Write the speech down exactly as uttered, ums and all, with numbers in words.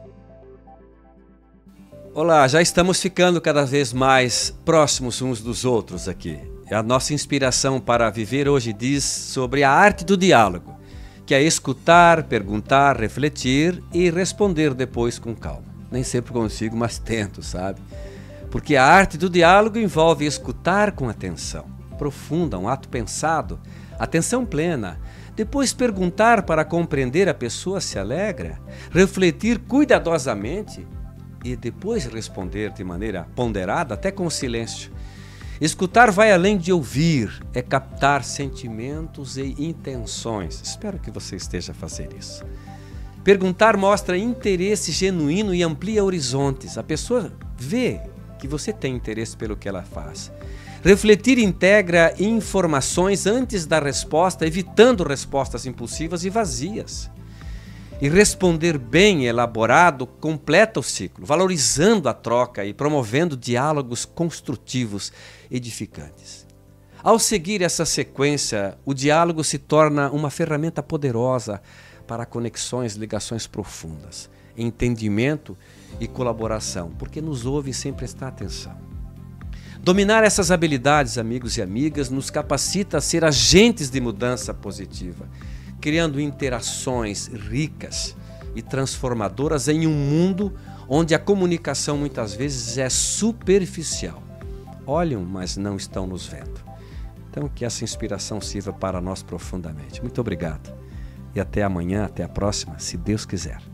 Olá, já estamos ficando cada vez mais próximos uns dos outros aqui. A nossa inspiração para viver hoje diz sobre a arte do diálogo, que é escutar, perguntar, refletir e responder depois com calma. Nem sempre consigo, mas tento, sabe? Porque a arte do diálogo envolve escutar com atenção profunda, um ato pensado, atenção plena, depois perguntar para compreender a pessoa se alegra, refletir cuidadosamente e depois responder de maneira ponderada, até com silêncio. Escutar vai além de ouvir, é captar sentimentos e intenções. Espero que você esteja a fazer isso. Perguntar mostra interesse genuíno e amplia horizontes. A pessoa vê que você tem interesse pelo que ela faz. Refletir integra informações antes da resposta, evitando respostas impulsivas e vazias. E responder bem elaborado completa o ciclo, valorizando a troca e promovendo diálogos construtivos, edificantes. Ao seguir essa sequência, o diálogo se torna uma ferramenta poderosa para conexões, ligações profundas, entendimento e colaboração, porque nos ouve sem prestar atenção. Dominar essas habilidades, amigos e amigas, nos capacita a ser agentes de mudança positiva, criando interações ricas e transformadoras em um mundo onde a comunicação muitas vezes é superficial. Olham, mas não estão nos vendo. Então que essa inspiração sirva para nós profundamente. Muito obrigado. E até amanhã, até a próxima, se Deus quiser.